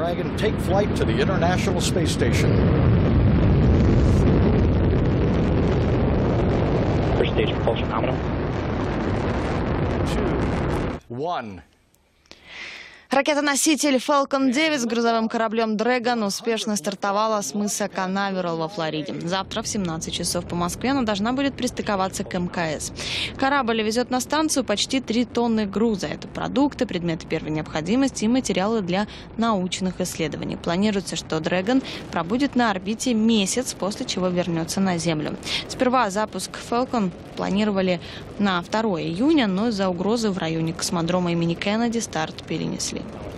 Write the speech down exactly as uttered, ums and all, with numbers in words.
Dragon take flight to the International Space Station. First stage propulsion nominal. Two, one. Ракета-носитель Falcon девять с грузовым кораблем Dragon успешно стартовала с мыса Канаверал во Флориде. Завтра в семнадцать часов по Москве она должна будет пристыковаться к эм ка эс. Корабль везет на станцию почти три тонны груза. Это продукты, предметы первой необходимости и материалы для научных исследований. Планируется, что Dragon пробудет на орбите месяц, после чего вернется на Землю. Сперва запуск Falcon планировали на второе июня, но из-за угрозы в районе космодрома имени Кеннеди старт перенесли.